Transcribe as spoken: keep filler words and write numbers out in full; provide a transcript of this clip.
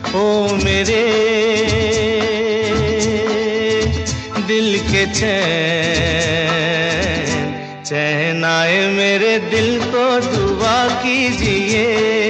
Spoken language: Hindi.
ओ मेरे दिल के चैन, चैन आए मेरे दिल को दुआ कीजिए।